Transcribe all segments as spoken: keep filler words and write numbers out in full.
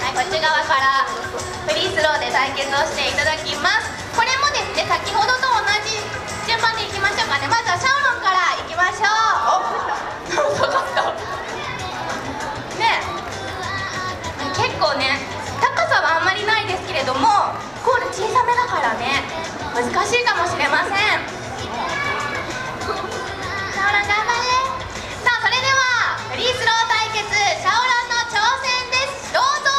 はい、こっち側からフリースローで対決をしていただきます。これもですね、先ほどと同じ順番でいきましょうかね。まずはシャオロンからいきましょう。遅かったね。結構ね、高さはあんまりないですけれども、ゴール小さめだからね、難しいかもしれません。シャオロン頑張れ。さあ、それではフリースロー対決、シャオロンの挑戦です。どうぞ。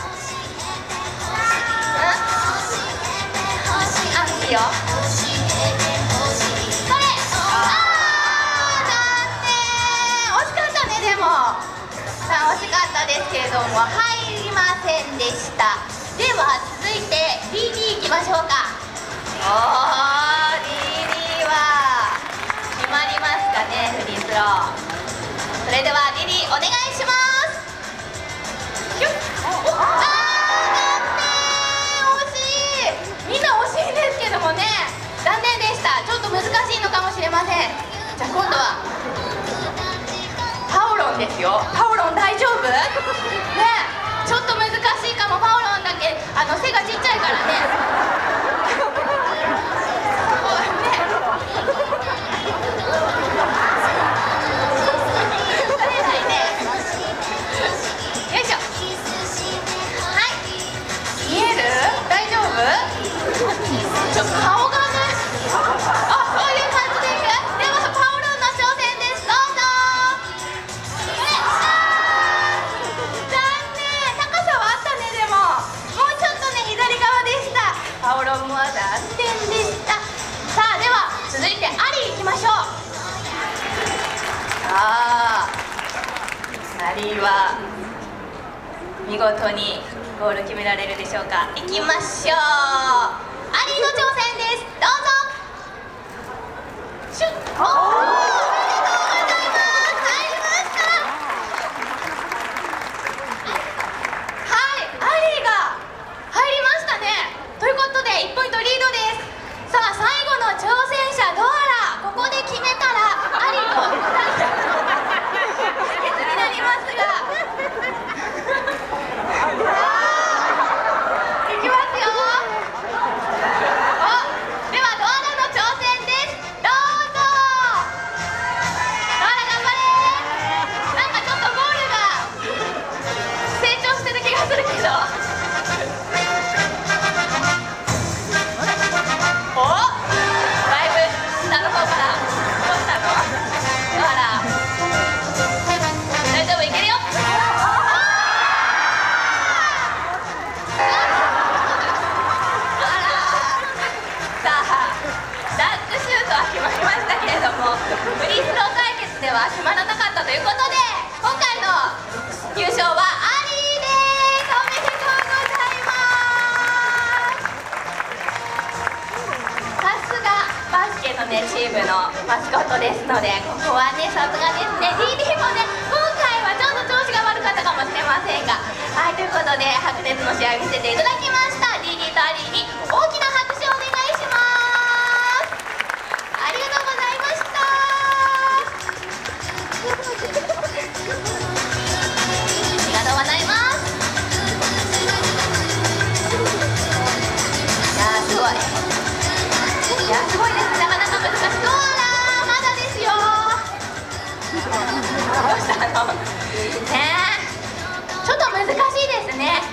あ、いいよ。それ。あー、残念。惜しかったね。でもさあ、惜しかったですけれども入りませんでした。では続いて ディーディー いきましょうか。おー、 ディーディー は決まりますかね、フリースロー。それでは ディーディー お願いします。ひゅっ、お、あー、残念。惜しい。みんな惜しいんですけどもね、残念でした。ちょっと難しいのかもしれません。じゃあ今度はパオロンですよ。パオロン大丈夫ね。ちょっと難しいかも。パオロンだけあの背がちっちゃいからね。ちょっと顔がね、あ、そういう感じでいく。ではパオロンの挑戦です。どうぞ。これ、あー、残念。高さはあったね。でももうちょっとね、左側でした。パオロンも残念でした。さあ、では続いてアリーいきましょう。さあ、アリーは見事にゴール決められるでしょうか。いきましょう。アリーの挑戦です。どうぞ。シュッ。おー、おめでとうございます。入りました。はい、アリーが入りましたね。ということでいちポイントリードです。さあ、最後の挑戦者ドアラ、ここで決めたらアリーと対決になりますがでは決まらなかったということで、今回の優勝はアリーです。おめでとうございます。さすがバスケのね、チームのマスコットですので、ここはね、さすがですね。 ディーディー もね、今回はちょっと調子が悪かったかもしれませんが、はい、ということで白熱の試合を見せていただきました。 ディーディー とアリーに大きな拍手をお願いします。ありがとうございました。いや、すごいです。なかなか難しい。ドアラまだですよ。どうしたのね。ちょっと難しいですね。